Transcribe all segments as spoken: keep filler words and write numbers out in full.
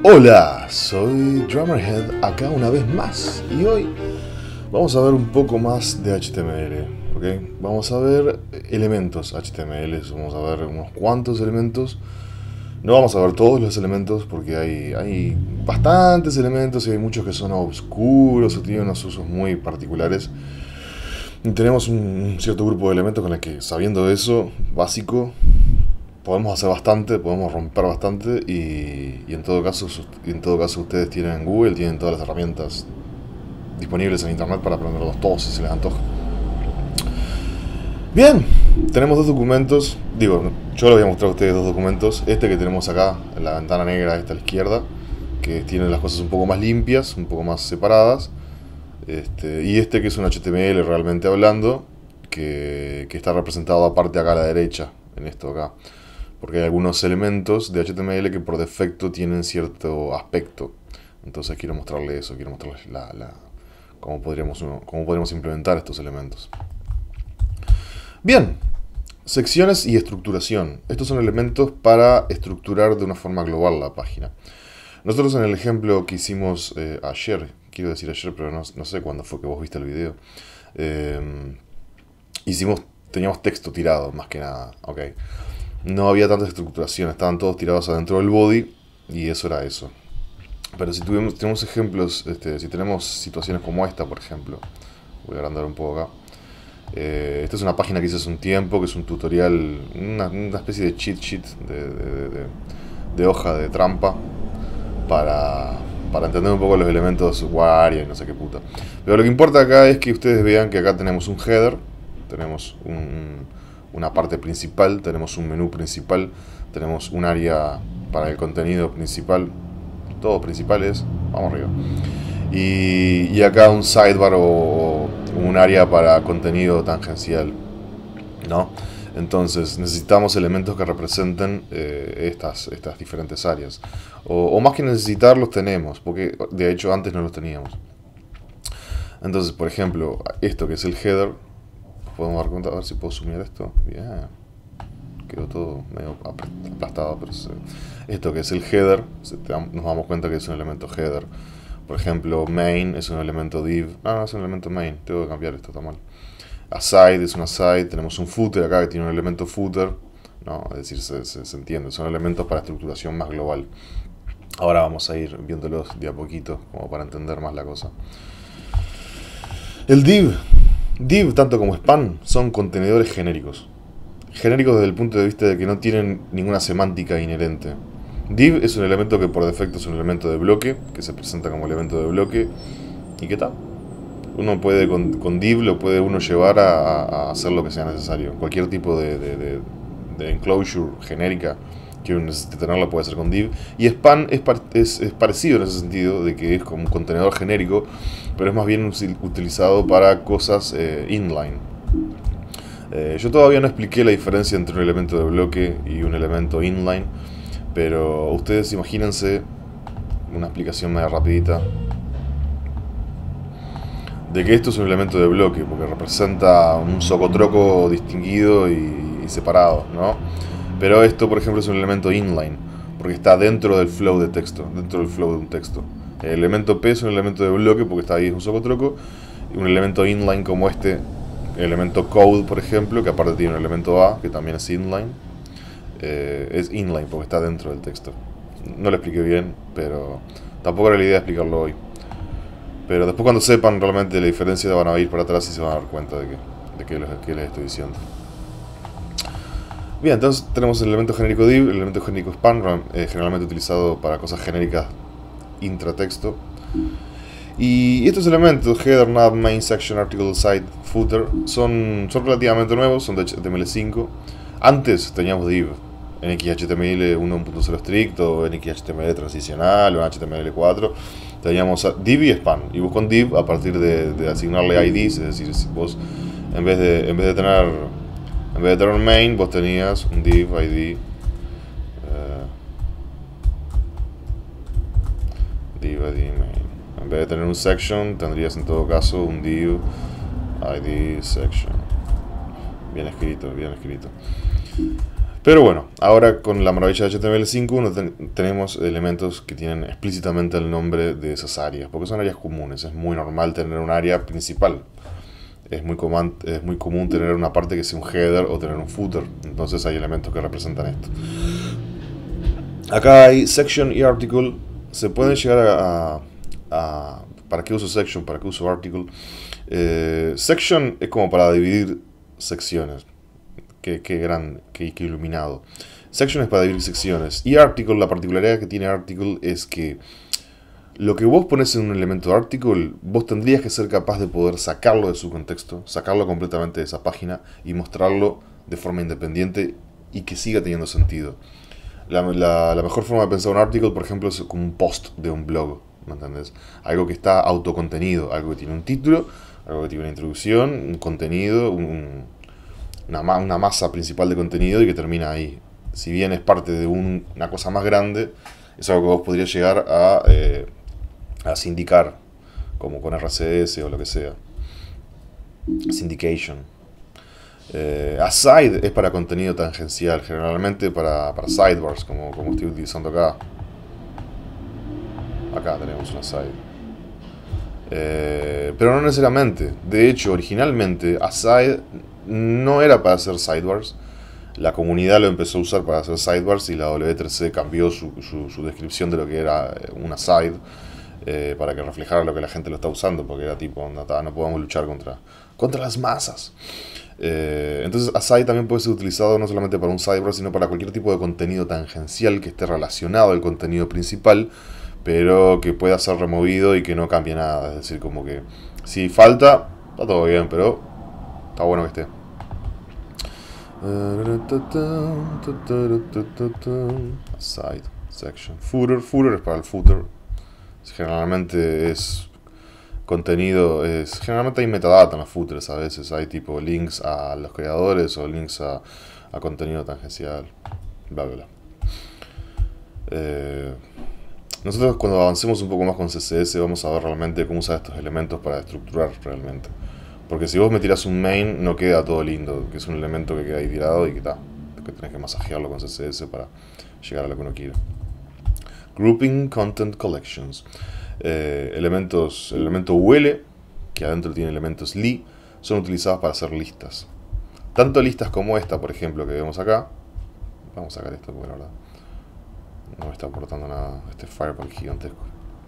Hola, soy Drummerhead acá una vez más y hoy vamos a ver un poco más de H T M L, ¿ok? Vamos a ver elementos H T M L, vamos a ver unos cuantos elementos. No vamos a ver todos los elementos porque hay, hay bastantes elementos y hay muchos que son oscuros o tienen unos usos muy particulares. Y tenemos un cierto grupo de elementos con el que, sabiendo eso, básico, podemos hacer bastante, podemos romper bastante y, y en todo caso y en todo caso ustedes tienen Google, tienen todas las herramientas disponibles en internet para aprenderlos todos si se les antoja. Bien, tenemos dos documentos, digo, yo les voy a mostrar a ustedes dos documentos. Este que tenemos acá, en la ventana negra esta a la izquierda, que tiene las cosas un poco más limpias, un poco más separadas. Este, y este que es un H T M L realmente hablando, que, que está representado aparte acá a la derecha, en esto acá. Porque hay algunos elementos de H T M L que por defecto tienen cierto aspecto. Entonces quiero mostrarles eso, quiero mostrarles la, la, cómo, podríamos, cómo podríamos implementar estos elementos. Bien, secciones y estructuración. Estos son elementos para estructurar de una forma global la página. Nosotros en el ejemplo que hicimos eh, ayer, quiero decir ayer, pero no, no sé cuándo fue que vos viste el video, eh, hicimos, teníamos texto tirado más que nada, ok. No había tanta estructuración, estaban todos tirados adentro del body y eso era eso. Pero si tuvimos, tenemos ejemplos, este, si tenemos situaciones como esta, por ejemplo, voy a agrandar un poco acá. Eh, esta es una página que hice hace un tiempo, que es un tutorial, una, una especie de cheat sheet de, de, de, de hoja de trampa para, para entender un poco los elementos Waria y no sé qué puta. Pero lo que importa acá es que ustedes vean que acá tenemos un header, tenemos un... una parte principal, tenemos un menú principal, tenemos un área para el contenido principal, todo principales, vamos arriba. Y, y acá un sidebar o, o un área para contenido tangencial, ¿no? Entonces necesitamos elementos que representen eh, estas, estas diferentes áreas. O, o más que necesitarlos tenemos, porque de hecho antes no los teníamos. Entonces, por ejemplo, esto que es el header, podemos dar cuenta, a ver si puedo sumir esto. Bien, quedó todo medio aplastado, pero se... esto que es el header, nos damos cuenta que es un elemento header. Por ejemplo, main es un elemento div. No, no es un elemento main, tengo que cambiar esto, está mal. Aside es un aside, tenemos un footer acá que tiene un elemento footer, no, es decir, se, se, se entiende, son elementos para estructuración más global. Ahora vamos a ir viéndolos de a poquito, como para entender más la cosa. El div. Div, tanto como span, son contenedores genéricos. Genéricos desde el punto de vista de que no tienen ninguna semántica inherente. Div es un elemento que por defecto es un elemento de bloque, que se presenta como elemento de bloque. ¿Y qué tal? Uno puede, con, con div lo puede uno llevar a, a hacer lo que sea necesario. Cualquier tipo de, de, de, de enclosure genérica que uno necesite tenerla puede hacer con div. Y span es, es, es parecido en ese sentido, de que es como un contenedor genérico, pero es más bien utilizado para cosas eh, inline. Eh, yo todavía no expliqué la diferencia entre un elemento de bloque y un elemento inline, pero ustedes imagínense una explicación media rapidita de que esto es un elemento de bloque, porque representa un socotroco distinguido y, y separado, ¿no? Pero esto, por ejemplo, es un elemento inline, porque está dentro del flow de texto, dentro del flow de un texto. El elemento P es un elemento de bloque porque está ahí, es un socotroco. Y un elemento inline como este, el elemento code, por ejemplo, que aparte tiene un elemento A, que también es inline, eh, es inline porque está dentro del texto. No lo expliqué bien, pero tampoco era la idea explicarlo hoy. Pero después cuando sepan realmente la diferencia van a ir para atrás y se van a dar cuenta de que, de que, les, que les estoy diciendo. Bien, entonces tenemos el elemento genérico div, el elemento genérico span, eh, generalmente utilizado para cosas genéricas intratexto. Y estos elementos, header, nav, main, section, article, site, footer, son, son relativamente nuevos, son de H T M L cinco. Antes teníamos div en X H T M L uno punto cero estricto, en X H T M L transicional o en H T M L cuatro. Teníamos div y span. Y vos con div, a partir de, de asignarle I Ds, es decir, si vos en vez de, en vez de tener en vez de tener un main, vos tenías un div I D, uh, div I D main. En vez de tener un section, tendrías en todo caso un div I D section. Bien escrito, bien escrito. Pero bueno, ahora con la maravilla de H T M L cinco no ten tenemos elementos que tienen explícitamente el nombre de esas áreas, porque son áreas comunes. Es muy normal tener un área principal. Es muy, común, es muy común tener una parte que sea un header o tener un footer. Entonces hay elementos que representan esto. Acá hay section y article. Se pueden llegar a... a, a ¿para qué uso section? ¿Para qué uso article? Eh, section es como para dividir secciones. Qué, qué gran, qué, qué iluminado. Section es para dividir secciones. Y article, la particularidad que tiene article es que lo que vos pones en un elemento de article, vos tendrías que ser capaz de poder sacarlo de su contexto, sacarlo completamente de esa página y mostrarlo de forma independiente y que siga teniendo sentido. La, la, la mejor forma de pensar un article, por ejemplo, es como un post de un blog, ¿me entendés? Algo que está autocontenido, algo que tiene un título, algo que tiene una introducción, un contenido, un... Una, una masa principal de contenido y que termina ahí. Si bien es parte de un, una cosa más grande, es algo que vos podrías llegar a, eh, a sindicar, como con R C S o lo que sea. Syndication. Eh, aside es para contenido tangencial, generalmente para, para sidebars, como, como estoy utilizando acá. Acá tenemos una side. Eh, pero no necesariamente. De hecho, originalmente, aside no era para hacer sidebars. La comunidad lo empezó a usar para hacer sidebars y la W tres C cambió su, su, su descripción de lo que era una side eh, para que reflejara lo que la gente lo está usando, porque era tipo, no, no podemos luchar contra, contra las masas. Eh, entonces aside también puede ser utilizado no solamente para un sidebar, sino para cualquier tipo de contenido tangencial que esté relacionado al contenido principal, pero que pueda ser removido y que no cambie nada. Es decir, como que si falta, está todo bien, pero está bueno que esté. Side, section, footer. Footer es para el footer. Generalmente es contenido, es generalmente hay metadata en los footers. A veces hay tipo links a los creadores o links a, a contenido tangencial, bla bla bla. Eh, nosotros cuando avancemos un poco más con C S S vamos a ver realmente cómo usar estos elementos para estructurar realmente. Porque si vos me tirás un main, no queda todo lindo, que es un elemento que queda ahí tirado y que está, que tenés que masajearlo con C S S para llegar a lo que uno quiere. Grouping Content Collections. Eh, elementos, el elemento U L, que adentro tiene elementos Li, son utilizados para hacer listas. Tanto listas como esta, por ejemplo, que vemos acá. Vamos a sacar esto porque la verdad no me está aportando nada este Fireball gigantesco.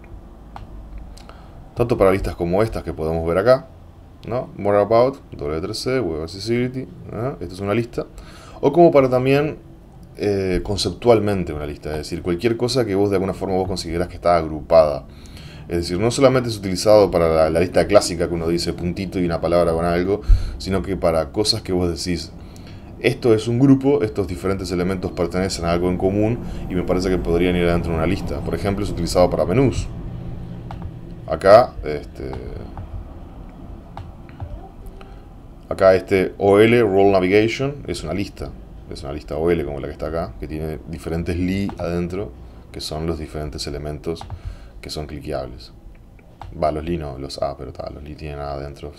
Tanto para listas como estas que podemos ver acá, ¿no? More about, W tres C, Web Accessibility, ¿no? Esta es una lista. O como para también eh, conceptualmente una lista, es decir, cualquier cosa que vos de alguna forma vos considerás que está agrupada. Es decir, no solamente es utilizado para la, la lista clásica que uno dice puntito y una palabra con algo, sino que para cosas que vos decís, esto es un grupo, estos diferentes elementos pertenecen a algo en común y me parece que podrían ir adentro de una lista. Por ejemplo, es utilizado para menús. Acá, este... Acá este O L, Role Navigation, es una lista. Es una lista O L como la que está acá, que tiene diferentes Li adentro, que son los diferentes elementos que son cliqueables. Va, los Li no, los A, pero tal, los Li tienen A adentro.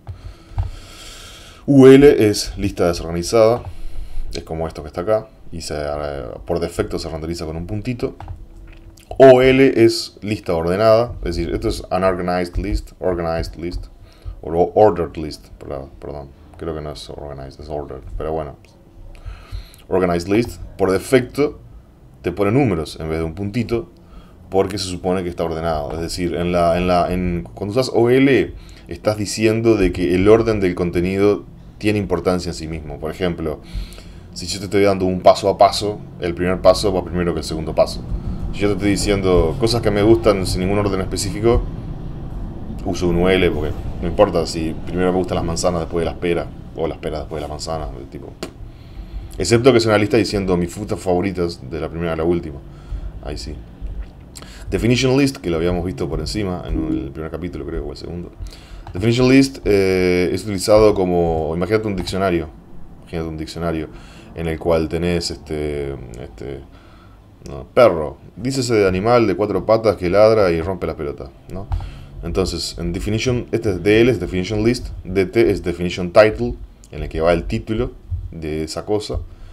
U L es lista desorganizada, es como esto que está acá, y se, por defecto se renderiza con un puntito. O L es lista ordenada, es decir, esto es unorganized list, organized list, o ordered list, perdón, creo que no es organized, es ordered, pero bueno. Organized list, por defecto, te pone números en vez de un puntito, porque se supone que está ordenado. Es decir, en la, en la, en, cuando usas O L, estás diciendo de que el orden del contenido tiene importancia en sí mismo. Por ejemplo, si yo te estoy dando un paso a paso, el primer paso va primero que el segundo paso. Si yo te estoy diciendo cosas que me gustan sin ningún orden específico, uso un U L, porque no importa si primero me gustan las manzanas después de las peras, o las peras después de las manzanas, del tipo. Excepto que es una lista diciendo mis frutas favoritas de la primera a la última. Ahí sí. Definition list, que lo habíamos visto por encima en el primer capítulo, creo, o el segundo. Definition list eh, es utilizado como, imagínate un diccionario, imagínate un diccionario en el cual tenés este, este no, perro, dícese de animal de cuatro patas que ladra y rompe la pelota, ¿no? Entonces, en definition, este es D L, es definition list, D T es definition title, en el que va el título de esa cosa,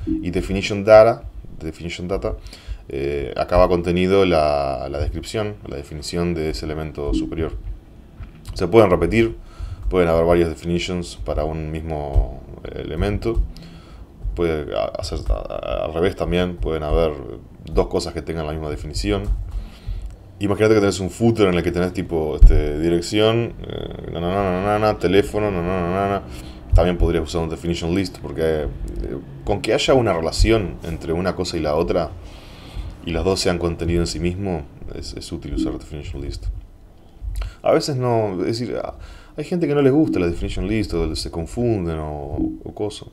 y definition data, definition data eh, acá va contenido la, la descripción, la definición de ese elemento superior. Se pueden repetir, pueden haber varias definitions para un mismo elemento. Puede hacer al revés también, pueden haber dos cosas que tengan la misma definición. Imagínate que tenés un footer en el que tenés tipo este, dirección, eh, na, na, na, na, na, teléfono, na, na, na, na. También podrías usar un definition list, porque eh, con que haya una relación entre una cosa y la otra, y las dos sean contenido en sí mismo, es, es útil usar definition list. A veces no, es decir, hay gente que no les gusta la definition list, o se confunden, o, o cosas.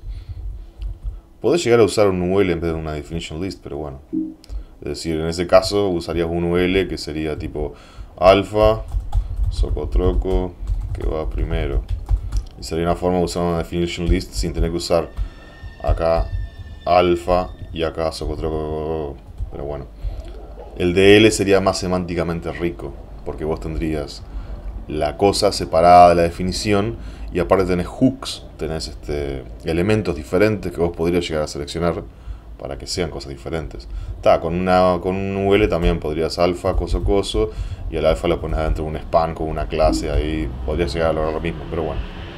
Podés llegar a usar un U L en vez de una definition list, pero bueno. Es decir, en ese caso usarías un U L que sería tipo alfa, socotroco, que va primero. Y sería una forma de usar una definition list sin tener que usar acá alfa y acá socotroco. Pero bueno, el D L sería más semánticamente rico, porque vos tendrías la cosa separada de la definición y aparte tenés hooks, tenés este, elementos diferentes que vos podrías llegar a seleccionar para que sean cosas diferentes. Está, con, una, con un U L también podrías alfa, coso, coso, y el alfa lo pones dentro de un span con una clase, ahí podrías llegar a lograr lo mismo, pero bueno,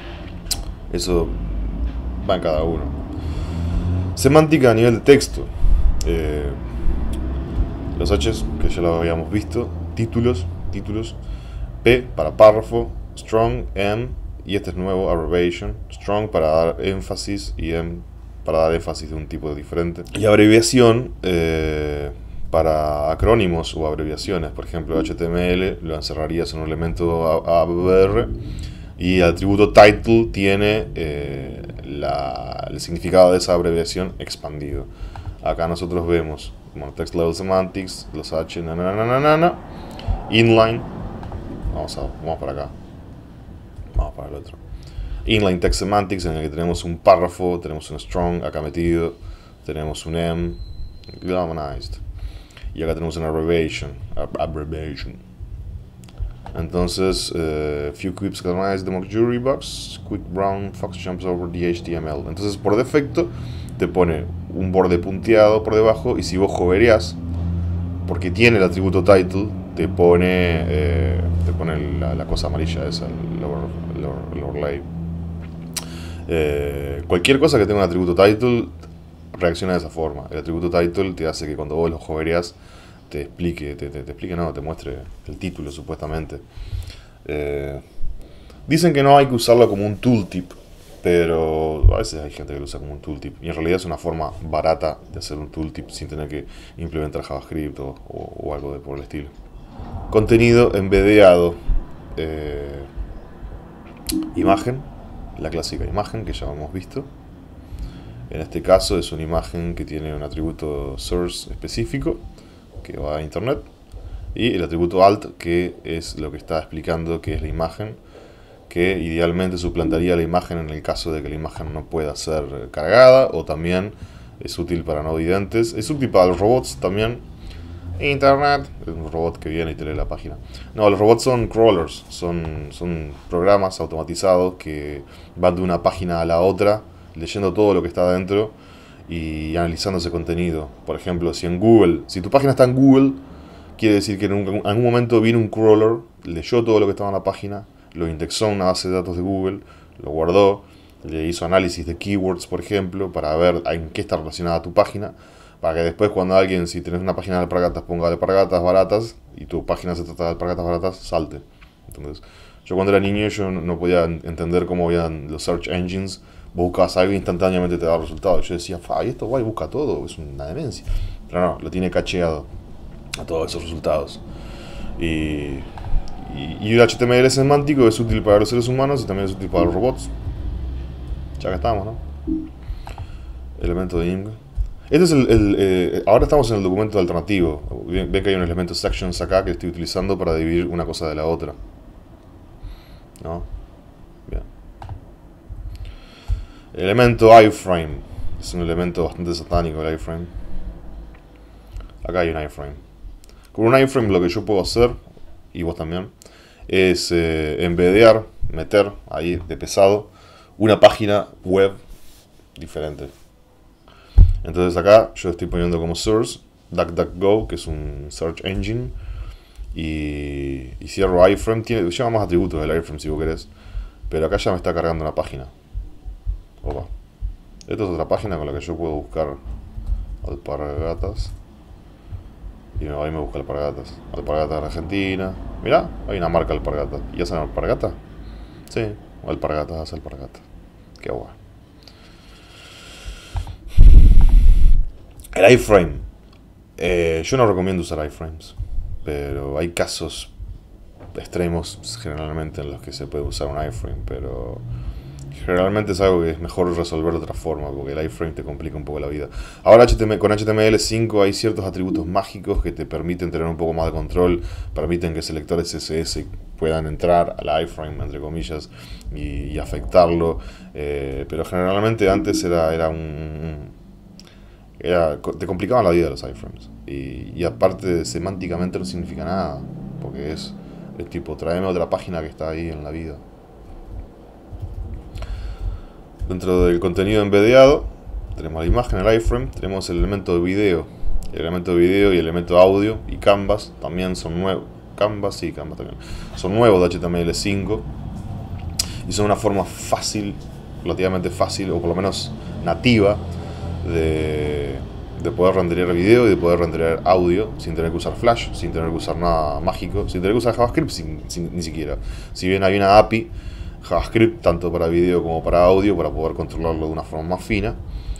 eso va en cada uno. Semántica a nivel de texto. Eh, los H's, que ya lo habíamos visto, títulos, títulos, P para párrafo, strong, M, y este es nuevo, abbreviation, strong para dar énfasis y M para dar énfasis de un tipo diferente. Y abreviación eh, para acrónimos o abreviaciones. Por ejemplo, H T M L lo encerrarías en un elemento A B R y el atributo title tiene eh, la, el significado de esa abreviación expandido. Acá nosotros vemos bueno, text level semantics, los H, na, na, na, na, na, na, inline. Vamos, a, vamos para acá. Vamos para el otro. Inline text semantics, en el que tenemos un párrafo, tenemos un strong acá metido, tenemos un M, galvanized, y acá tenemos una abbreviation, abbreviation. Entonces, uh, few quips galvanized the mock jury box, quick brown fox jumps over the H T M L. Entonces, por defecto, te pone un borde punteado por debajo, y si vos hovereás, porque tiene el atributo title, te pone, eh, te pone la, la cosa amarilla esa, el lower, lower, lower lay. Eh, cualquier cosa que tenga un atributo title reacciona de esa forma. El atributo title te hace que cuando vos lo hovereas te explique, te, te, te explique, no, te muestre el título supuestamente. Eh, dicen que no hay que usarlo como un tooltip, pero a veces hay gente que lo usa como un tooltip y en realidad es una forma barata de hacer un tooltip sin tener que implementar JavaScript o, o, o algo de por el estilo. Contenido embedeado. Eh, imagen. La clásica imagen que ya hemos visto. En este caso es una imagen que tiene un atributo source específico que va a internet y el atributo alt que es lo que está explicando que es la imagen, que idealmente suplantaría la imagen en el caso de que la imagen no pueda ser cargada, o también es útil para no videntes, es útil para los robots también. Internet, es un robot que viene y te lee la página. No, los robots son crawlers, son, son programas automatizados que van de una página a la otra, leyendo todo lo que está adentro y analizando ese contenido. Por ejemplo, si en Google, si tu página está en Google, quiere decir que en, un, en algún momento vino un crawler, leyó todo lo que estaba en la página, lo indexó en una base de datos de Google, lo guardó, le hizo análisis de keywords, por ejemplo, para ver en qué está relacionada tu página, para que después cuando alguien, si tenés una página de alpargatas, ponga alpargatas baratas y tu página se trata de alpargatas baratas, salte. Entonces, yo cuando era niño yo no podía entender cómo habían los search engines, buscas algo e instantáneamente te da resultados. Yo decía, fa, y esto guay, busca todo, es una demencia. Pero no, lo tiene cacheado a todos esos resultados. Y, y, y el H T M L semántico es útil para los seres humanos y también es útil para los robots. Ya que estamos, ¿no? Elemento de Img. Este es el, el eh, ahora estamos en el documento alternativo. Ven, ven que hay un elemento sections acá que estoy utilizando para dividir una cosa de la otra. ¿No? Bien. El elemento iframe. Es un elemento bastante satánico el iframe. Acá hay un iframe. Con un iframe lo que yo puedo hacer, y vos también, es eh, embedear, meter ahí de pesado, una página web diferente. Entonces acá yo estoy poniendo como source DuckDuckGo, que es un search engine, y, y cierro iframe. Tiene, lleva más atributos del iframe si vos querés, pero acá ya me está cargando una página. Opa. Esta es otra página con la que yo puedo buscar alpargatas. Y ahí me busca alpargatas. Alpargatas de Argentina. Mirá, hay una marca alpargatas. ¿Y hacen alpargatas? Sí, alpargatas hace alpargatas. Qué guay. El iframe. Eh, yo no recomiendo usar iframes, pero hay casos extremos generalmente en los que se puede usar un iframe, pero generalmente es algo que es mejor resolver de otra forma, porque el iframe te complica un poco la vida. Ahora H T M L, con H T M L cinco hay ciertos atributos mágicos que te permiten tener un poco más de control, permiten que selectores C S S puedan entrar al iframe, entre comillas, y, y afectarlo, eh, pero generalmente antes era, era un... Era, te complicaban la vida los iframes, y, y aparte semánticamente no significa nada, porque es, es tipo, tráeme otra página que está ahí en la vida. Dentro del contenido embedeado tenemos la imagen, el iframe, tenemos el elemento de video, el elemento de video y el elemento de audio, y canvas también son nuevos. Canvas, sí, canvas también son nuevos de H T M L cinco, y son una forma fácil, relativamente fácil, o por lo menos nativa, de, de poder renderear video y de poder renderear audio sin tener que usar Flash, sin tener que usar nada mágico, sin tener que usar JavaScript sin, sin, ni siquiera. Si bien hay una A P I JavaScript tanto para video como para audio, para poder controlarlo de una forma más fina,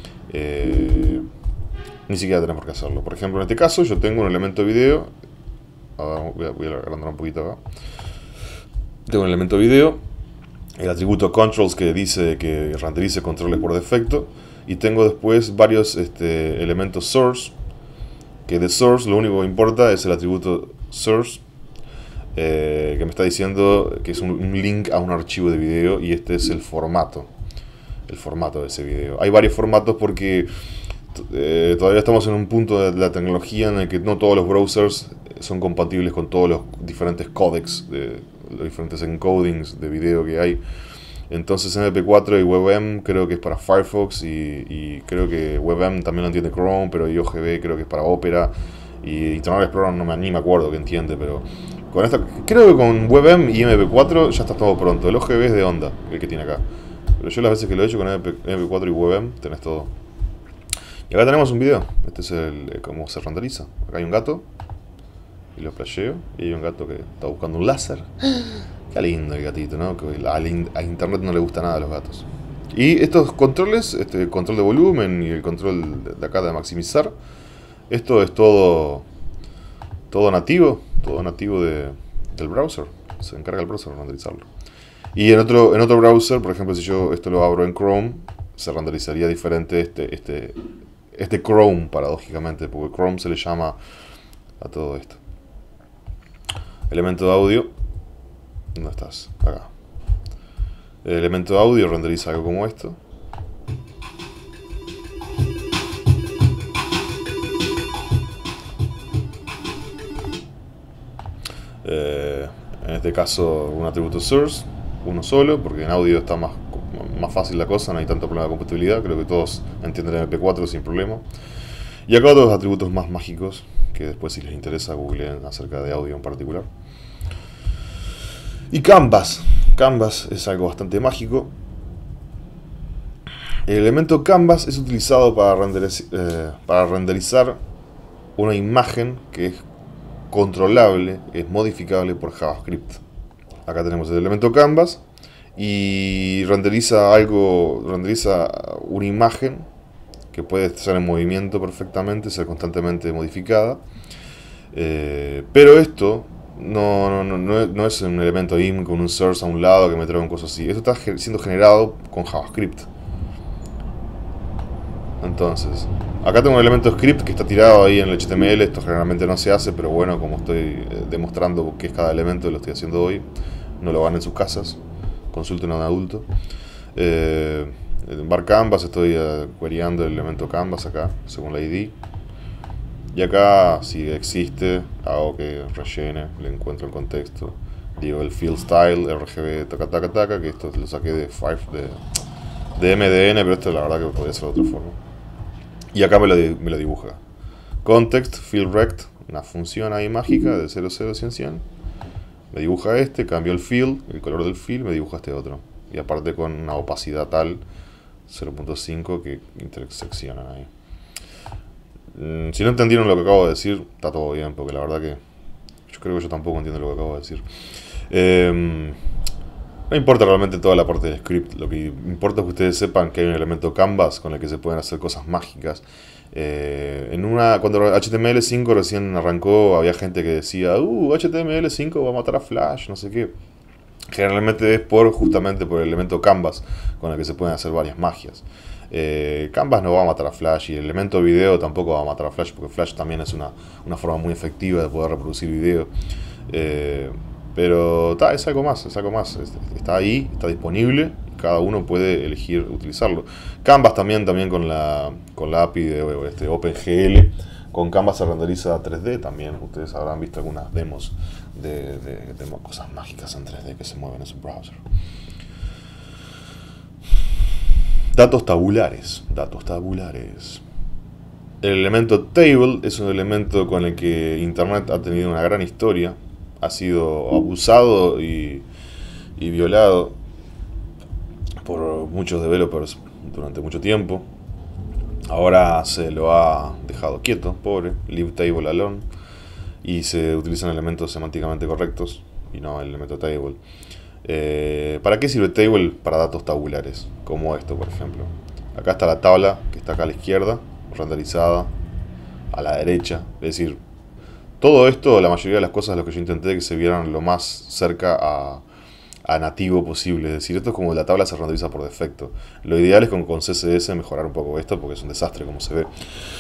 eh, ni siquiera tenemos que hacerlo. Por ejemplo, en este caso yo tengo un elemento de video. Ahora voy a, voy a agrandar un poquito acá. Tengo un elemento de video, el atributo controls que dice que renderice controles por defecto, y tengo después varios este, elementos source, que de source lo único que importa es el atributo source, eh, que me está diciendo que es un, un link a un archivo de video, y este es el formato, el formato de ese video. Hay varios formatos porque eh, todavía estamos en un punto de la tecnología en el que no todos los browsers son compatibles con todos los diferentes codecs, de, los diferentes encodings de video que hay. Entonces M P cuatro y WebM creo que es para Firefox, y, y creo que WebM también lo entiende Chrome, pero y O G B creo que es para Opera, y Internet Explorer no me, ni me acuerdo que entiende, pero con esta, creo que con WebM y M P cuatro ya está todo pronto. El O G B es de Onda, el que tiene acá, pero yo las veces que lo he hecho con M P cuatro y WebM tenés todo. Y acá tenemos un video. Este es el, el cómo se renderiza. Acá hay un gato y lo flasheo, y hay un gato que está buscando un láser. Qué lindo el gatito, ¿no? Que a, a internet no le gusta nada a los gatos. Y estos controles, este control de volumen y el control de acá de maximizar, esto es todo todo nativo, todo nativo de, del browser. Se encarga el browser de renderizarlo. Y en otro, en otro browser, por ejemplo, si yo esto lo abro en Chrome, se renderizaría diferente este, este, este Chrome, paradójicamente, porque Chrome se le llama a todo esto. Elemento de audio. ¿Dónde estás? Acá. El elemento de audio renderiza algo como esto. Eh, en este caso un atributo source, uno solo, porque en audio está más, más fácil la cosa, no hay tanto problema de compatibilidad, creo que todos entienden M P cuatro sin problema. Y acá otros atributos más mágicos, que después si les interesa googleen acerca de audio en particular. Y Canvas. Canvas es algo bastante mágico. El elemento Canvas es utilizado para, renderiz eh, para renderizar una imagen que es controlable, es modificable por JavaScript. Acá tenemos el elemento Canvas y renderiza algo, renderiza una imagen que puede estar en movimiento perfectamente, ser constantemente modificada. Eh, pero esto no, no, no, no, no es un elemento I M con un source a un lado que me trae un cosa así. Esto está siendo generado con JavaScript. Entonces, acá tengo un elemento script que está tirado ahí en el H T M L. Esto generalmente no se hace, pero bueno, como estoy eh, demostrando qué es cada elemento, lo estoy haciendo hoy. No lo hagan en sus casas, consulten a un adulto. Eh, en bar canvas estoy eh, queryando el elemento canvas acá, según la I D. Y acá, si existe, hago que rellene, le encuentro el contexto. Digo el field style, R G B, taca taca taca, que esto lo saqué de, five, de, de M D N, pero esto la verdad que podría ser de otra forma. Y acá me lo, me lo dibuja. Context, fill rect, una función ahí mágica de cero, cero, cien, cien. Me dibuja este, cambio el fill, el color del fill, me dibuja este otro. Y aparte con una opacidad tal, cero punto cinco, que interseccionan ahí. Mm, si no entendieron lo que acabo de decir, está todo bien, porque la verdad que yo creo que yo tampoco entiendo lo que acabo de decir. Eh, no importa realmente toda la parte del script, lo que importa es que ustedes sepan que hay un elemento canvas con el que se pueden hacer cosas mágicas. Eh, en una, cuando H T M L cinco recién arrancó, había gente que decía, uh, H T M L cinco va a matar a Flash, no sé qué. Generalmente es por justamente por el elemento canvas con el que se pueden hacer varias magias. Eh, Canvas no va a matar a Flash, y el elemento video tampoco va a matar a Flash, porque Flash también es una, una forma muy efectiva de poder reproducir video. Eh, pero ta, es algo más, es algo más. Está ahí, está disponible, y cada uno puede elegir utilizarlo. Canvas también, también con la, con la A P I de este, OpenGL. Con Canvas se renderiza tres D también. Ustedes habrán visto algunas demos de, de, de cosas mágicas en tres D que se mueven en su browser. Datos tabulares, datos tabulares. El elemento table es un elemento con el que Internet ha tenido una gran historia. Ha sido abusado y, y violado por muchos developers durante mucho tiempo. Ahora se lo ha dejado quieto, pobre, leave table alone. Y se utilizan elementos semánticamente correctos y no el elemento table. Eh, ¿Para qué sirve table? Para datos tabulares, como esto por ejemplo. Acá está la tabla, que está acá a la izquierda, renderizada, a la derecha. Es decir, todo esto, la mayoría de las cosas, lo que yo intenté que se vieran lo más cerca a, a nativo posible. Es decir, esto es como la tabla se renderiza por defecto. Lo ideal es con, con C S S mejorar un poco esto, porque es un desastre como se ve.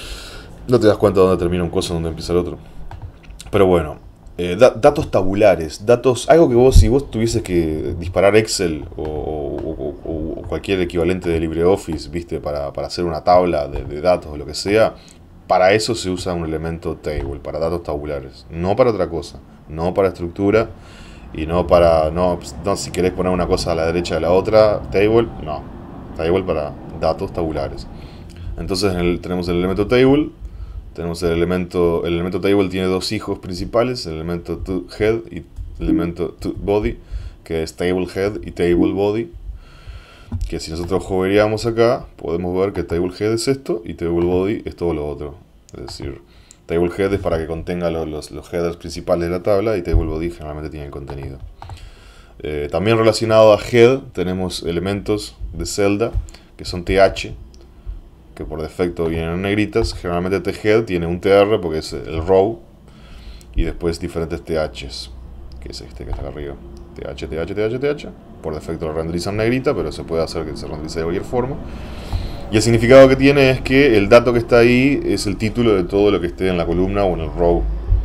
No te das cuenta de dónde termina un coso y dónde empieza el otro. Pero bueno. Eh, da, datos tabulares, datos, algo que vos, si vos tuvieses que disparar Excel o, o, o, o cualquier equivalente de LibreOffice, viste, para, para hacer una tabla de, de datos o lo que sea, para eso se usa un elemento table, para datos tabulares, no para otra cosa, no para estructura y no para, no, no si querés poner una cosa a la derecha de la otra, table, no, table para datos tabulares. Entonces en el, tenemos el elemento table. Tenemos el elemento, el elemento table tiene dos hijos principales, el elemento toHead y el elemento toBody, que es tableHead y tableBody. Que si nosotros hoveríamos acá, podemos ver que tableHead es esto y tableBody es todo lo otro. Es decir, tableHead es para que contenga los, los, los headers principales de la tabla y tableBody generalmente tiene el contenido. Eh, también relacionado a head tenemos elementos de celda que son th, que por defecto vienen en negritas. Generalmente thead tiene un tr porque es el row, y después diferentes ths, que es este que está acá arriba, th, th, th, th. Por defecto lo renderizan en negrita, pero se puede hacer que se renderice de cualquier forma. Y el significado que tiene es que el dato que está ahí es el título de todo lo que esté en la columna o en el row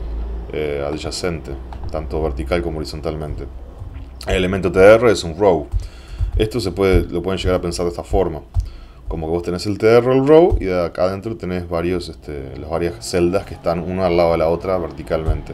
eh, adyacente, tanto vertical como horizontalmente. El elemento tr es un row. Esto se puede, lo pueden llegar a pensar de esta forma. Como que vos tenés el tr, el row, y de acá adentro tenés varios, este, las varias celdas que están una al lado de la otra verticalmente.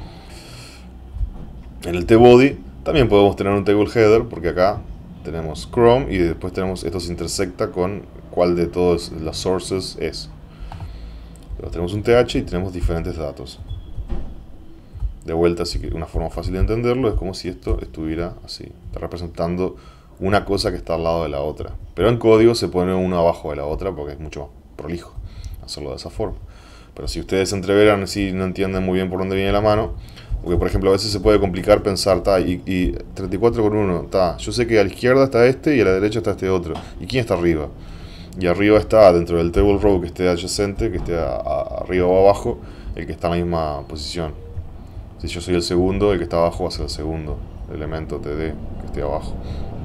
En el tbody también podemos tener un table header, porque acá tenemos Chrome y después tenemos, esto se intersecta con cuál de todos los sources es. Pero tenemos un th y tenemos diferentes datos. De vuelta, así que una forma fácil de entenderlo es como si esto estuviera así, está representando una cosa que está al lado de la otra. Pero en código se pone una abajo de la otra porque es mucho más prolijo hacerlo de esa forma. Pero si ustedes se entreveran y no entienden muy bien por dónde viene la mano, porque por ejemplo a veces se puede complicar pensar, ta, y, y treinta y cuatro con uno, ta, yo sé que a la izquierda está este y a la derecha está este otro. ¿Y quién está arriba? Y arriba está, dentro del table row que esté adyacente, que esté a, a, arriba o abajo, el que está en la misma posición. Si yo soy el segundo, el que está abajo va a ser el segundo elemento td que esté abajo.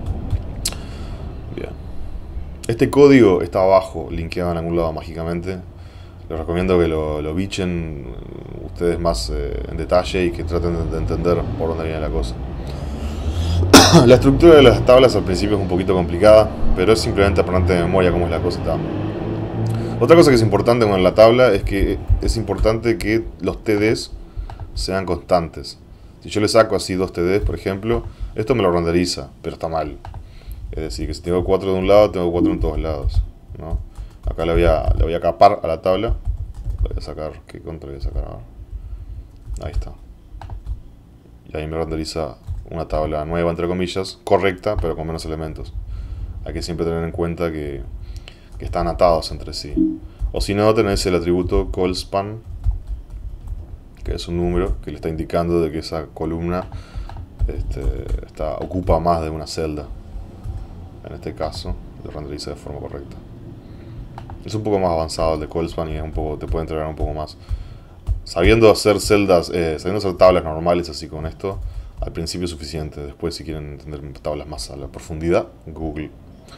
Bien. Este código está abajo, linkeado en algún lado mágicamente. Les recomiendo que lo, lo bichen ustedes más eh, en detalle y que traten de, de entender por dónde viene la cosa. La estructura de las tablas al principio es un poquito complicada, pero es simplemente aprenderte de memoria cómo es la cosa. Está. Otra cosa que es importante con la tabla es que es importante que los T Ds sean constantes. Si yo le saco así dos T Ds, por ejemplo, esto me lo renderiza, pero está mal. Es decir, que si tengo cuatro de un lado, tengo cuatro en todos lados, ¿no? Acá le voy a, le voy a capar a la tabla. Le voy a sacar, ¿qué contra le voy a sacar ahora? Ahí está. Y ahí me renderiza una tabla nueva, entre comillas, correcta, pero con menos elementos. Hay que siempre tener en cuenta que, que están atados entre sí. O si no, tenés el atributo callSpan, que es un número que le está indicando de que esa columna este, está, ocupa más de una celda. En este caso, lo renderiza de forma correcta. Es un poco más avanzado el de callSpan y es un poco, te puede entregar un poco más. Sabiendo hacer celdas, eh, sabiendo hacer tablas normales así con esto, al principio es suficiente. Después, si quieren entender tablas más a la profundidad, Google.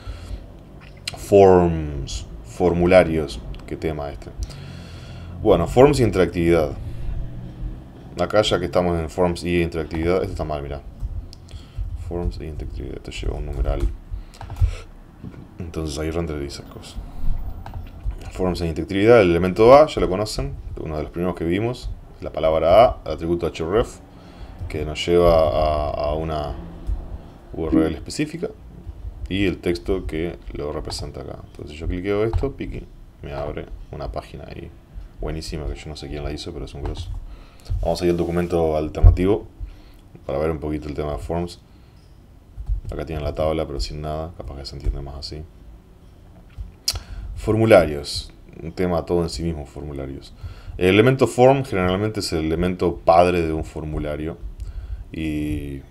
Forms, formularios, qué tema este. Bueno, forms y interactividad. Acá ya que estamos en forms y interactividad, esto está mal, mira. Forms y interactividad, esto lleva un numeral. Entonces ahí renderiza cosas. Forms e interactividad, el elemento A, ya lo conocen, uno de los primeros que vimos, la palabra A, el atributo href, que nos lleva a, a una U R L específica, y el texto que lo representa acá. Entonces yo cliqueo esto, piqui, me abre una página ahí buenísima, que yo no sé quién la hizo, pero es un grosso. Vamos a ir al documento alternativo, para ver un poquito el tema de forms. Acá tienen la tabla, pero sin nada, capaz que se entiende más así. Formularios, un tema todo en sí mismo, formularios. El elemento form generalmente es el elemento padre de un formulario. Y,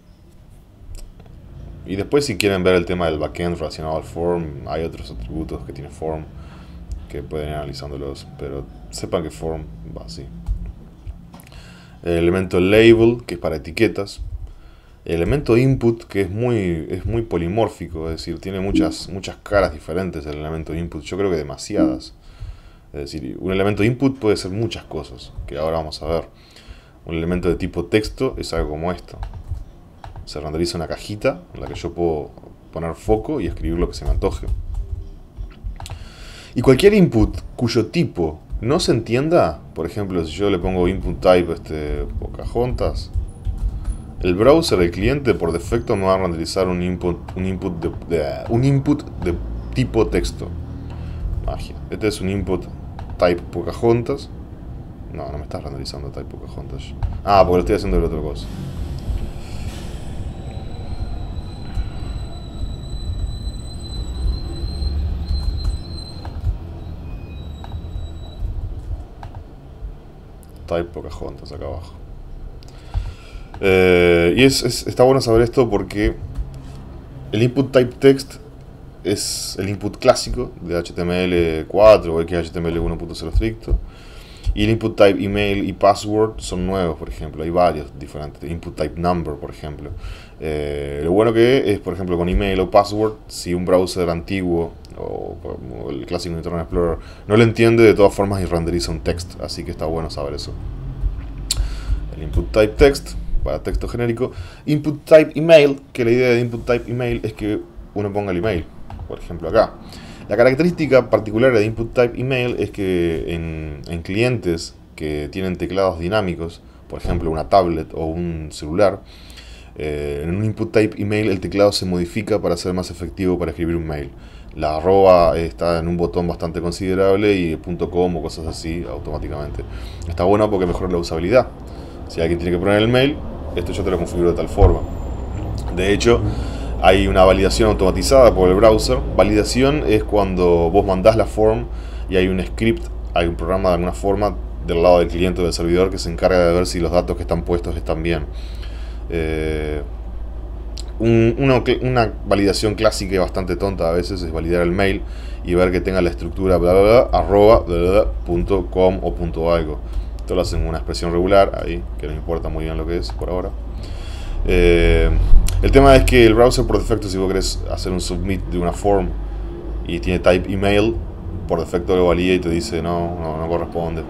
y después, si quieren ver el tema del backend relacionado al form, hay otros atributos que tiene form que pueden ir analizándolos, pero sepan que form va así. El elemento label, que es para etiquetas. El elemento input, que es muy, es muy polimórfico, es decir, tiene muchas, muchas caras diferentes el elemento input, yo creo que demasiadas. Es decir, un elemento input puede ser muchas cosas, que ahora vamos a ver. Un elemento de tipo texto es algo como esto. Se renderiza una cajita en la que yo puedo poner foco y escribir lo que se me antoje. Y cualquier input cuyo tipo no se entienda, por ejemplo, si yo le pongo input type este, Pocahontas, el browser, el cliente, por defecto me va a renderizar un input, un input de, de, un input de tipo texto. Magia. Este es un input type Pocahontas. No, no me estás renderizando type Pocahontas. Ah, porque lo estoy haciendo de otra cosa. Type Pocahontas acá abajo. Eh, y es, es, está bueno saber esto porque el input type text es el input clásico de H T M L cuatro o X H T M L uno punto cero estricto. Y el input type email y password son nuevos, por ejemplo. Hay varios diferentes. Input type number, por ejemplo. Eh, lo bueno que es, por ejemplo, con email o password, si un browser antiguo o, o el clásico Internet Explorer no lo entiende, de todas formas y renderiza un text. Así que está bueno saber eso. El input type text para texto genérico. Input type email, que la idea de input type email es que uno ponga el email, por ejemplo acá. La característica particular de input type email es que en, en clientes que tienen teclados dinámicos, por ejemplo una tablet o un celular, eh, en un input type email el teclado se modifica para ser más efectivo para escribir un mail. La arroba está en un botón bastante considerable y el .com o cosas así automáticamente. Está bueno porque mejora la usabilidad. Si alguien tiene que poner el mail, esto yo te lo configuro de tal forma. De hecho, hay una validación automatizada por el browser. Validación es cuando vos mandás la form y hay un script, hay un programa de alguna forma del lado del cliente o del servidor que se encarga de ver si los datos que están puestos están bien. Eh, un, una, una validación clásica y bastante tonta a veces es validar el mail y ver que tenga la estructura bla bla bla arroba bla bla, punto com o punto algo. Esto lo hacen una expresión regular ahí, que no importa muy bien lo que es por ahora. Eh, el tema es que el browser por defecto, si vos querés hacer un submit de una form y tiene type email, por defecto lo valida y te dice no, no, no corresponde.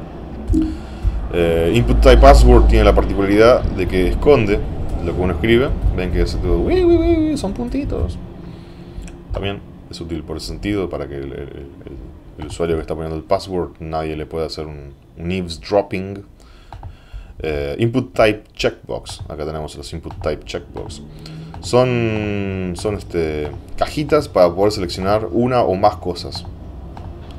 Eh, input type password tiene la particularidad de que esconde lo que uno escribe. Ven que es todo, uy, uy, uy, son puntitos. También es útil por ese sentido, para que el, el, el, el usuario que está poniendo el password nadie le pueda hacer un, un eavesdropping. Eh, input type checkbox. Acá tenemos los input type checkbox. Son, son este, cajitas para poder seleccionar una o más cosas.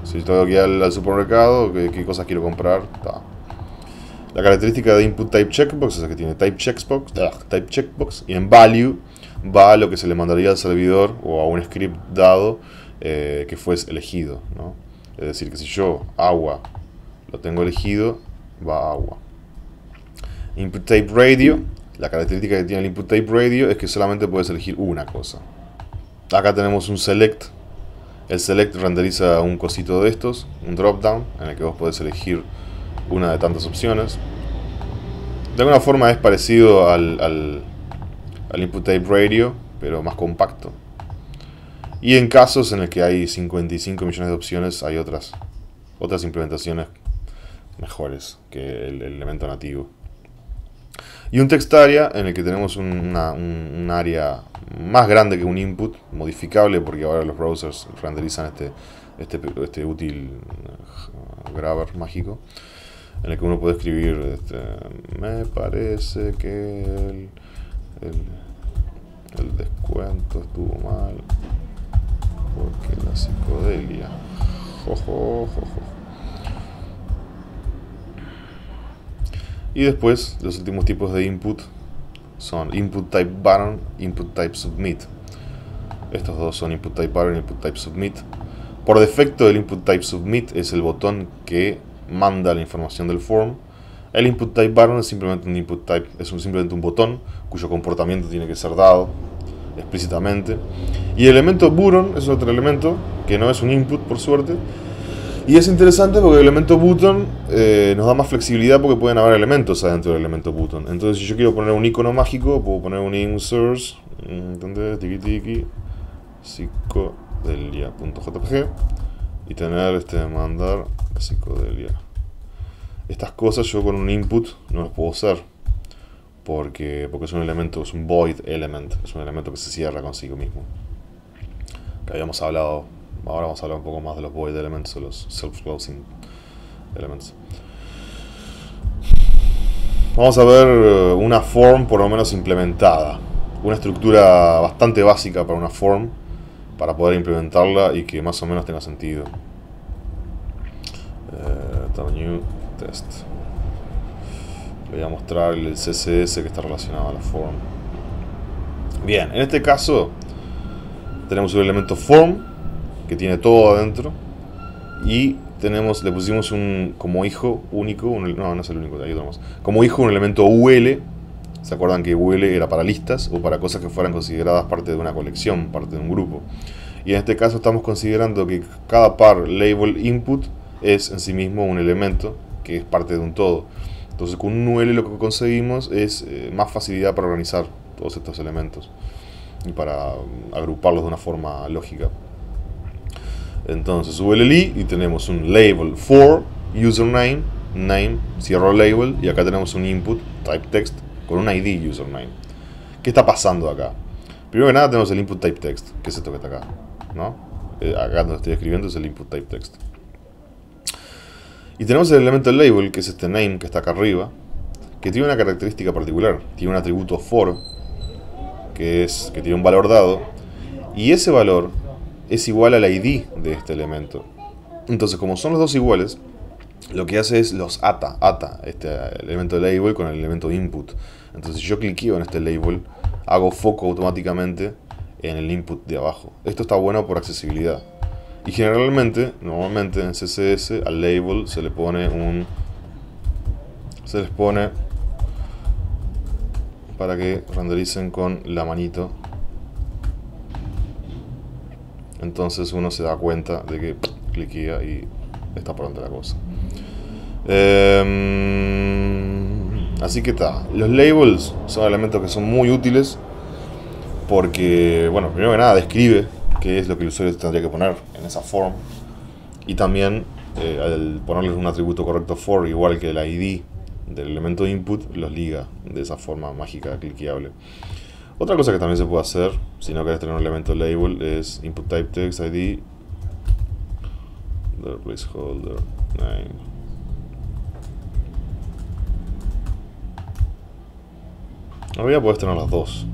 Si tengo que ir al, al supermercado, ¿qué, qué cosas quiero comprar? Ta. La característica de input type checkbox es que tiene type checkbox, type checkbox, y en value va a lo que se le mandaría al servidor o a un script dado eh, que fue elegido, ¿no? Es decir, que si yo agua lo tengo elegido, va a agua. Input type radio, la característica que tiene el input type radio es que solamente puedes elegir una cosa. Acá tenemos un select. El select renderiza un cosito de estos, un dropdown, en el que vos podés elegir una de tantas opciones. De alguna forma es parecido al, al, al input type radio, pero más compacto. Y en casos en el que hay cincuenta y cinco millones de opciones, hay otras, otras implementaciones mejores que el, el elemento nativo. Y un text area en el que tenemos una, un, un área más grande que un input, modificable, porque ahora los browsers renderizan este, este, este útil grabber mágico, en el que uno puede escribir, este, me parece que el, el, el descuento estuvo mal, porque la psicodelia, jojo, jojo. Y después, los últimos tipos de input son input type button, input type submit. Estos dos son input type button y input type submit. Por defecto, el input type submit es el botón que manda la información del form. El input type button es simplemente un input type, es un, simplemente un botón cuyo comportamiento tiene que ser dado explícitamente. Y el elemento button es otro elemento que no es un input, por suerte. Y es interesante porque el elemento button eh, nos da más flexibilidad porque pueden haber elementos adentro del elemento button. Entonces, si yo quiero poner un icono mágico, puedo poner un insert, ¿entendés? Tiki tiki, psicodelia.jpg y tener este mandar psicodelia. Estas cosas yo con un input no las puedo hacer porque, porque es un elemento, es un void element, es un elemento que se cierra consigo mismo. Que habíamos hablado. Ahora vamos a hablar un poco más de los void elements, de los self-closing elements. Vamos a ver una form por lo menos implementada. Una estructura bastante básica para una form, para poder implementarla y que más o menos tenga sentido. Uh, new test. Le voy a mostrar el C S S que está relacionado a la form. Bien, en este caso tenemos un elemento form que tiene todo adentro y tenemos, le pusimos un como hijo único, un, no, no es el único, ahí tenemos, como hijo un elemento U L. ¿Se acuerdan que U L era para listas o para cosas que fueran consideradas parte de una colección, parte de un grupo? Y en este caso estamos considerando que cada par label input es en sí mismo un elemento que es parte de un todo. Entonces con un U L lo que conseguimos es eh, más facilidad para organizar todos estos elementos y para agruparlos de una forma lógica. Entonces U L L I y tenemos un label for username, name, cierro label, y acá tenemos un input type text con un I D username. ¿Qué está pasando acá? Primero que nada tenemos el input type text, que es esto que está acá, ¿no? Eh, acá donde estoy escribiendo es el input type text. Y tenemos el elemento label, que es este name que está acá arriba, que tiene una característica particular. Tiene un atributo for, que es que tiene un valor dado, y ese valor es igual al I D de este elemento. Entonces, como son los dos iguales, lo que hace es los ata, ata este elemento label con el elemento input. Entonces, si yo cliqueo en este label, hago foco automáticamente en el input de abajo. Esto está bueno por accesibilidad. Y generalmente, normalmente en C S S, al label se le pone un... Se les pone para que rendericen con la manito. Entonces uno se da cuenta de que cliquea y está por donde la cosa. Eh, así que está. Los labels son elementos que son muy útiles porque, bueno, primero que nada describe qué es lo que el usuario tendría que poner en esa form. Y también eh, al ponerles un atributo correcto for, igual que el I D del elemento input, los liga de esa forma mágica cliqueable. Otra cosa que también se puede hacer, si no querés tener un elemento label, es input type text I D the placeholder name. En realidad podés tener las dos.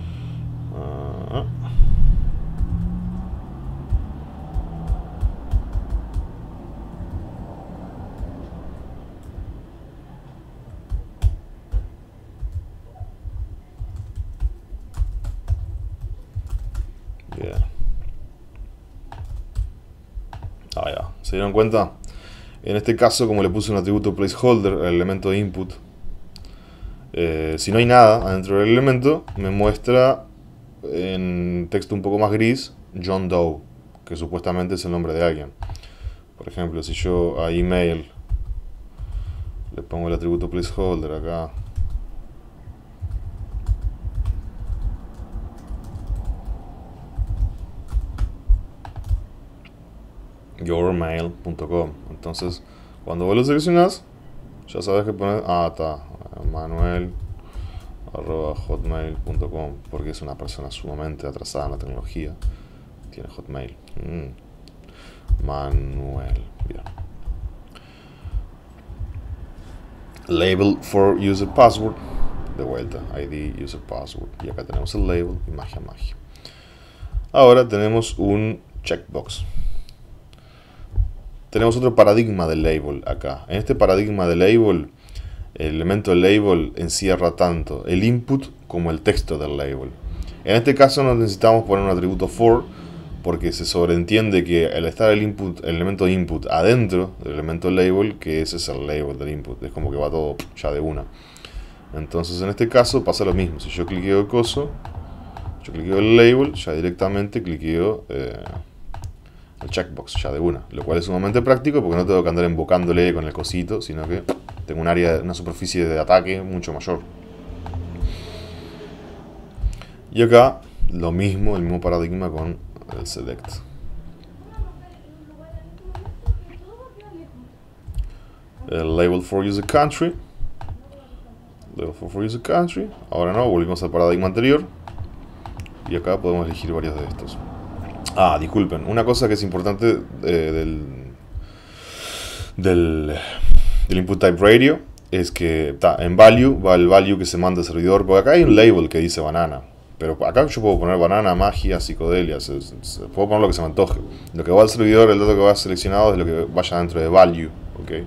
Uh, Ah, ya. ¿Se dieron cuenta? En este caso, como le puse un atributo placeholder al elemento de input, eh, si no hay nada adentro del elemento, me muestra en texto un poco más gris John Doe, que supuestamente es el nombre de alguien. Por ejemplo, si yo a email le pongo el atributo placeholder acá, yourmail punto com, entonces cuando vos lo seleccionás, ya sabes que poner, ah, está, manuel arroba hotmail punto com, porque es una persona sumamente atrasada en la tecnología, tiene Hotmail. mm. Manuel, bien. Label for user password, de vuelta, I D, user password, y acá tenemos el label y magia magia. Ahora tenemos un checkbox. Tenemos otro paradigma del label acá. En este paradigma del label, el elemento del label encierra tanto el input como el texto del label. En este caso no necesitamos poner un atributo for, porque se sobreentiende que al estar el input, el elemento de input adentro del elemento label, que ese es el label del input, es como que va todo ya de una. Entonces en este caso pasa lo mismo. Si yo cliqueo el coso, yo cliqueo el label, ya directamente cliqueo eh, el checkbox ya de una, lo cual es sumamente práctico porque no tengo que andar invocándole con el cosito, sino que tengo un área, una superficie de ataque mucho mayor. Y acá lo mismo, el mismo paradigma con el select. El label for user country. Label for user country. Ahora no, volvimos al paradigma anterior. Y acá podemos elegir varios de estos. Ah, disculpen, una cosa que es importante eh, del, del, del input type radio es que ta, en value va el value que se manda al servidor, porque acá hay un label que dice banana, pero acá yo puedo poner banana, magia, psicodelia, se, se, puedo poner lo que se me antoje. Lo que va al servidor, el dato que va seleccionado es lo que vaya dentro de value, ¿okay?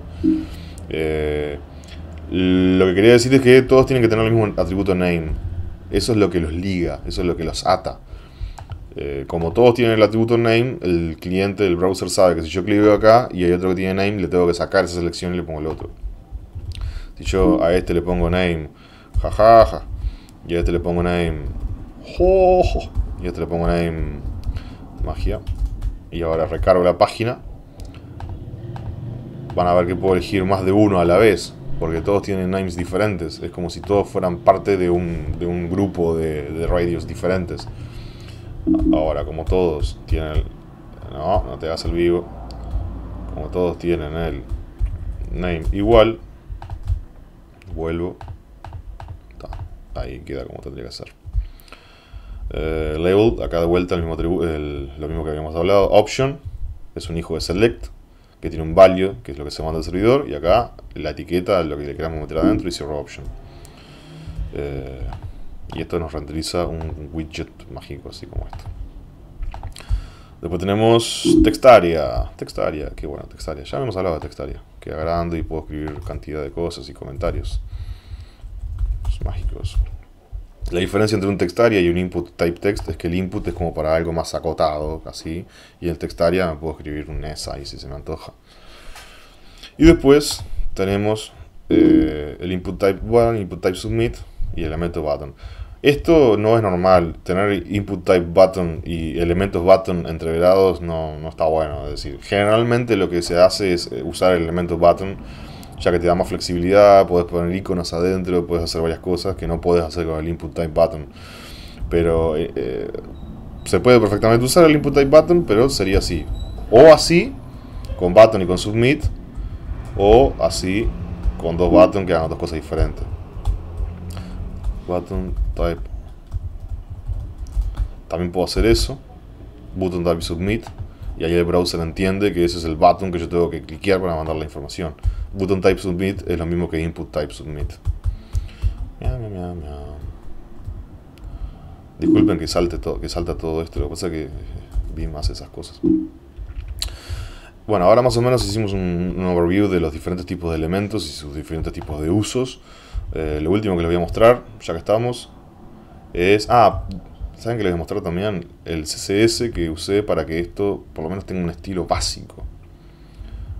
Eh, lo que quería decir es que todos tienen que tener el mismo atributo name, eso es lo que los liga, eso es lo que los ata. Eh, como todos tienen el atributo name, el cliente del browser sabe que si yo clico acá y hay otro que tiene name, le tengo que sacar esa selección y le pongo el otro. Si yo a este le pongo name, jajaja, ja, ja, y a este le pongo name, jojo, y a este le pongo name, magia, y ahora recargo la página, van a ver que puedo elegir más de uno a la vez, porque todos tienen names diferentes. Es como si todos fueran parte de un, de un grupo de, de radios diferentes. Ahora, como todos tienen el... No, no te hagas el vivo. Como todos tienen el name igual, vuelvo. Ta, ahí queda como tendría que ser. Eh, label, acá de vuelta el mismo el, lo mismo que habíamos hablado. Option es un hijo de select, que tiene un value, que es lo que se manda al servidor. Y acá la etiqueta, lo que le queramos meter adentro, y cierro option. Eh, Y esto nos renderiza un widget mágico, así como esto. Después tenemos Textaria. Textaria, qué bueno, Textaria. Ya hemos hablado de Textaria. Queda grande y puedo escribir cantidad de cosas y comentarios. Es mágicos. La diferencia entre un Textaria y un input type text es que el input es como para algo más acotado, así. Y el Textaria me puedo escribir un essay si se me antoja. Y después tenemos eh, el input type button, input type submit y elemento button. Esto no es normal, tener input type button y elementos button entreverados no, no está bueno. Es decir, generalmente lo que se hace es usar el elemento button, ya que te da más flexibilidad, puedes poner iconos adentro, puedes hacer varias cosas que no puedes hacer con el input type button. Pero eh, eh, se puede perfectamente usar el input type button, pero sería así. O así, con button y con submit, o así, con dos buttons que hagan dos cosas diferentes. Button type. También puedo hacer eso. Button type submit. Y ahí el browser entiende que ese es el button que yo tengo que cliquear para mandar la información. Button type submit es lo mismo que input type submit. Miau, miau, miau, miau. Disculpen que salte todo, que salta todo esto. Lo que pasa es que vi más esas cosas. Bueno, ahora más o menos hicimos un, un overview de los diferentes tipos de elementos y sus diferentes tipos de usos. Eh, lo último que les voy a mostrar, ya que estamos, es... Ah, ¿saben que les voy a mostrar también el C S S que usé para que esto por lo menos tenga un estilo básico?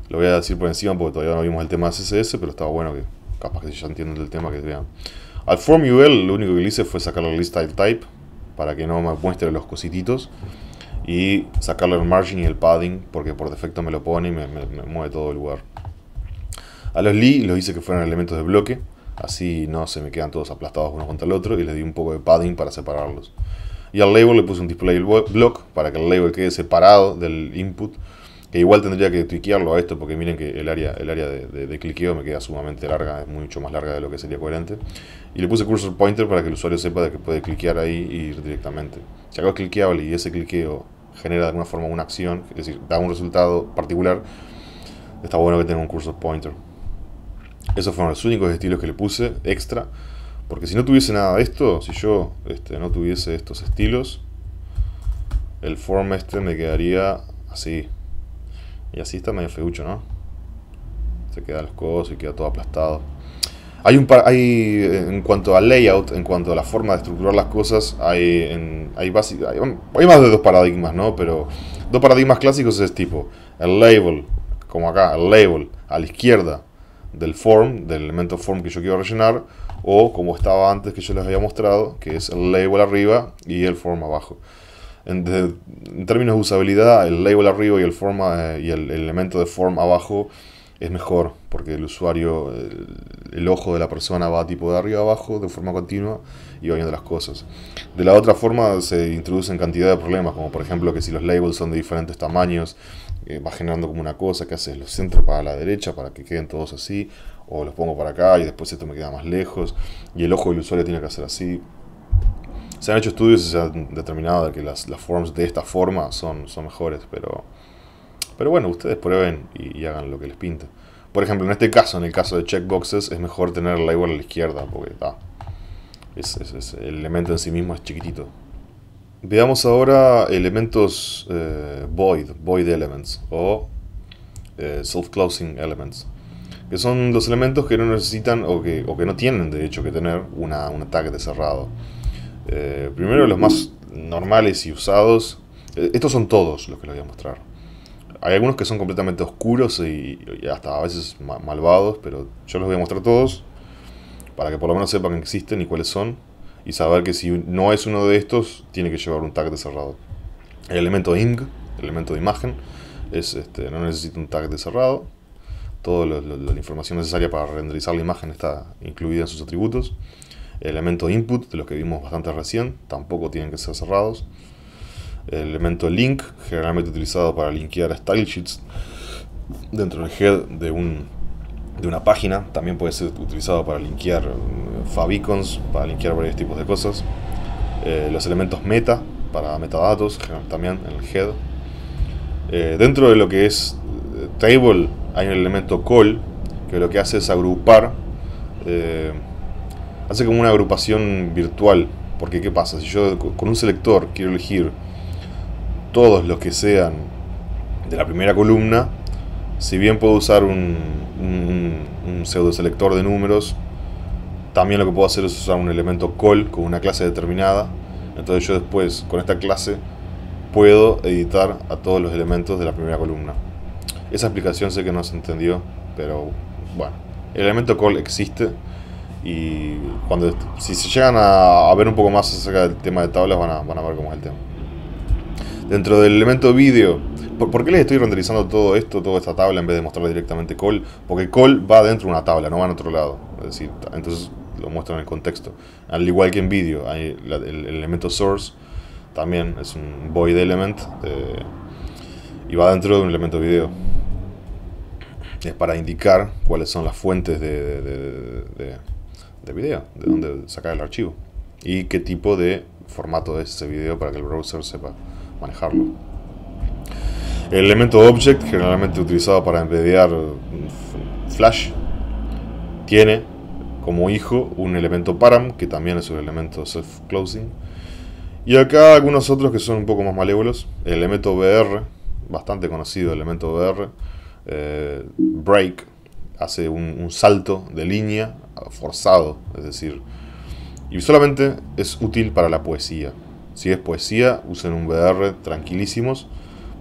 Lo voy a decir por encima porque todavía no vimos el tema de C S S, pero estaba bueno que capaz que si ya entienden el tema que vean. Al form U L lo único que le hice fue sacarle el list style type para que no me muestre los cosititos y sacarle el margin y el padding porque por defecto me lo pone y me, me, me mueve todo el lugar. A los li los hice que fueran elementos de bloque, así no se me quedan todos aplastados uno contra el otro, y les di un poco de padding para separarlos. Y al label le puse un display block para que el label quede separado del input, que igual tendría que tweakearlo a esto porque miren que el área, el área de, de, de cliqueo me queda sumamente larga, es mucho más larga de lo que sería coherente. Y le puse cursor pointer para que el usuario sepa de que puede cliquear ahí y ir directamente. Si algo es cliqueable y ese cliqueo genera de alguna forma una acción, es decir, da un resultado particular, está bueno que tenga un cursor pointer. Esos fueron los únicos estilos que le puse extra, porque si no tuviese nada de esto, si yo este, no tuviese estos estilos, el form este me quedaría así. Y así está medio feucho, ¿no? Se quedan los codos y queda todo aplastado. Hay un par, hay, en cuanto al layout, en cuanto a la forma de estructurar las cosas, hay, en, hay, básica, hay, hay más de dos paradigmas, ¿no? Pero dos paradigmas clásicos es tipo el label, como acá, el label a la izquierda del form, del elemento form que yo quiero rellenar, o como estaba antes que yo les había mostrado, que es el label arriba y el form abajo. En, de, en términos de usabilidad, el label arriba y el, form, eh, y el, el elemento de form abajo es mejor, porque el usuario, el, el ojo de la persona va tipo de arriba a abajo de forma continua y va viendo las cosas. De la otra forma se introducen cantidad de problemas, como por ejemplo que si los labels son de diferentes tamaños, eh, va generando como una cosa que hace los centros para la derecha para que queden todos así, o los pongo para acá y después esto me queda más lejos y el ojo del usuario tiene que hacer así. Se han hecho estudios y se ha determinado que las, las forms de esta forma son, son mejores, pero, pero bueno, ustedes prueben y, y hagan lo que les pinte. Por ejemplo, en este caso, en el caso de checkboxes, es mejor tener el label a la izquierda, porque ah, es, es, es, el elemento en sí mismo es chiquitito. Veamos ahora elementos eh, void, void elements, o eh, self-closing elements, que son los elementos que no necesitan o que, o que no tienen de hecho que tener una, un tag de cerrado. Eh, primero los más normales y usados, eh, estos son todos los que les voy a mostrar. Hay algunos que son completamente oscuros y, y hasta a veces ma malvados, pero yo los voy a mostrar todos para que por lo menos sepan que existen y cuáles son, y saber que si no es uno de estos tiene que llevar un tag de cerrado. El elemento ing, el elemento de imagen, es, este, no necesita un tag de cerrado. Toda la información necesaria para renderizar la imagen está incluida en sus atributos. El elemento input, de los que vimos bastante recién, tampoco tienen que ser cerrados. El elemento link, generalmente utilizado para linkear style sheets dentro del head de, un, de una página, también puede ser utilizado para linkear favicons, para linkear varios tipos de cosas. Eh, los elementos meta, para metadatos, también en el head. Eh, dentro de lo que es eh, table, hay un elemento call, que lo que hace es agrupar, eh, hace como una agrupación virtual, porque ¿qué pasa? Si yo con un selector quiero elegir todos los que sean de la primera columna, si bien puedo usar un, un, un pseudo selector de números, también lo que puedo hacer es usar un elemento call con una clase determinada. Entonces yo después con esta clase puedo editar a todos los elementos de la primera columna. Esa explicación sé que no se entendió, pero bueno, el elemento call existe. Y cuando si se llegan a, a ver un poco más acerca del tema de tablas van a, van a ver cómo es el tema. Dentro del elemento vídeo, ¿por, ¿por qué les estoy renderizando todo esto, toda esta tabla en vez de mostrarles directamente call? Porque call va dentro de una tabla, no va en otro lado. Es decir, entonces lo muestro en el contexto. Al igual que en vídeo, hay la, el, el elemento source también es un void element eh, y va dentro de un elemento video. Es para indicar cuáles son las fuentes de, de, de, de de video, de dónde sacar el archivo y qué tipo de formato es ese video para que el browser sepa manejarlo. El elemento object, generalmente utilizado para embediar Flash, tiene como hijo un elemento param, que también es un elemento self-closing, y acá algunos otros que son un poco más malévolos. El elemento B R, bastante conocido, el elemento B R, eh, break, hace un, un salto de línea forzado, es decir, y solamente es útil para la poesía. Si es poesía, usen un B R tranquilísimos,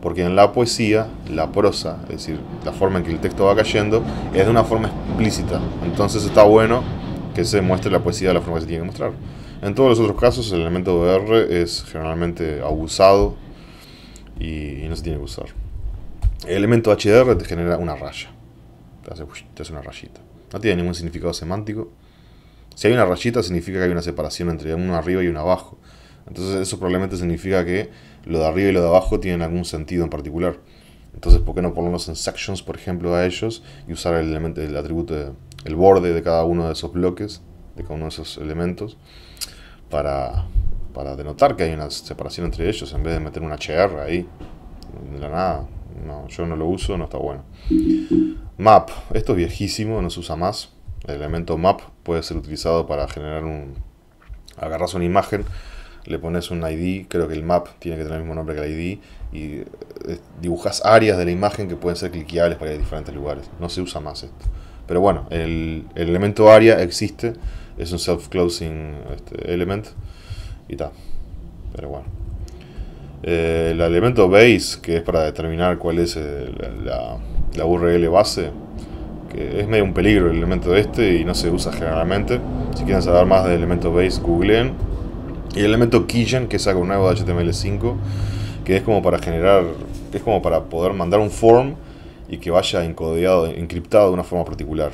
Porque en la poesía, la prosa, es decir, la forma en que el texto va cayendo, es de una forma explícita. Entonces está bueno que se muestre la poesía de la forma que se tiene que mostrar. En todos los otros casos, el elemento B R es generalmente abusado y, y no se tiene que usar. El elemento H D R te genera una raya. Te hace, te hace una rayita. No tiene ningún significado semántico. Si hay una rayita, significa que hay una separación entre uno arriba y uno abajo. Entonces eso probablemente significa que lo de arriba y lo de abajo tienen algún sentido en particular. Entonces, ¿por qué no ponerlos en sections, por ejemplo, a ellos y usar el elemento, el atributo, de, el borde de cada uno de esos bloques, de cada uno de esos elementos, para, para denotar que hay una separación entre ellos, en vez de meter un H R ahí, de la nada? No, yo no lo uso, no está bueno. Map, esto es viejísimo, no se usa más. El elemento map puede ser utilizado para generar un... agarras una imagen, le pones un I D, creo que el map tiene que tener el mismo nombre que el I D, y dibujas áreas de la imagen que pueden ser cliqueables para ir a diferentes lugares. No se usa más esto. Pero bueno, el, el elemento área existe, es un self-closing este, element, y tal. Pero bueno. Eh, el elemento base, que es para determinar cuál es el, la, la U R L base, que es medio un peligro el elemento este y no se usa generalmente. Si quieren saber más del elemento base, googleen. Y el elemento keygen, que es algo nuevo de H T M L cinco, que es como para generar, que es como para poder mandar un form y que vaya encodeado, encriptado de una forma particular.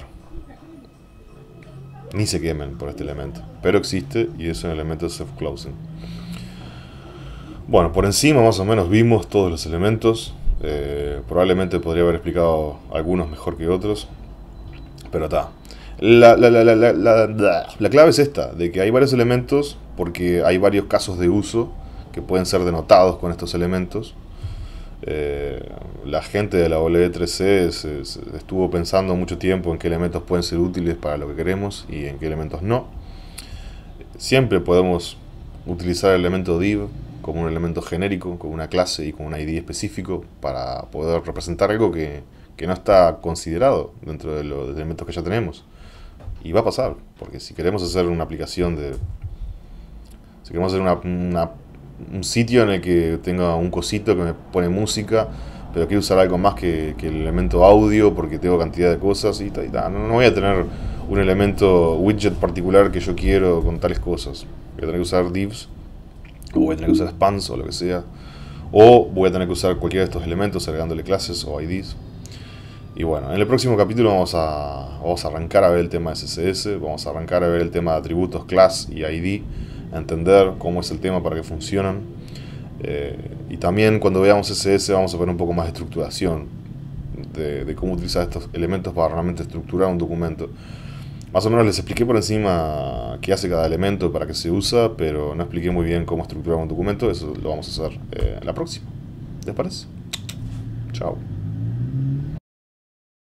Ni se quemen por este elemento, pero existe y es un elemento self-closing. Bueno, por encima más o menos vimos todos los elementos. Eh, probablemente podría haber explicado algunos mejor que otros, pero está. La, la, la, la, la, la, la clave es esta, de que hay varios elementos porque hay varios casos de uso que pueden ser denotados con estos elementos. Eh, la gente de la W tres C se, se estuvo pensando mucho tiempo en qué elementos pueden ser útiles para lo que queremos y en qué elementos no. Siempre podemos utilizar el elemento div como un elemento genérico, como una clase y con un I D específico para poder representar algo que, que no está considerado dentro de los elementos que ya tenemos. Y va a pasar, porque si queremos hacer una aplicación de... Si queremos hacer una, una, un sitio en el que tenga un cosito que me pone música, pero quiero usar algo más que, que el elemento audio porque tengo cantidad de cosas y tal, y tal. No, no voy a tener un elemento widget particular que yo quiero con tales cosas. Voy a tener que usar divs, o voy a tener que usar spans o lo que sea, o voy a tener que usar cualquiera de estos elementos agregándole clases o I Ds. Y bueno, en el próximo capítulo vamos a, vamos a arrancar a ver el tema de C S S, vamos a arrancar a ver el tema de atributos, class y I D, a entender cómo es el tema para que funcionan. Eh, y también cuando veamos C S S vamos a ver un poco más de estructuración, de, de cómo utilizar estos elementos para realmente estructurar un documento. Más o menos les expliqué por encima qué hace cada elemento, para qué se usa, pero no expliqué muy bien cómo estructurar un documento. Eso lo vamos a hacer eh, en la próxima. ¿Les parece? Chao.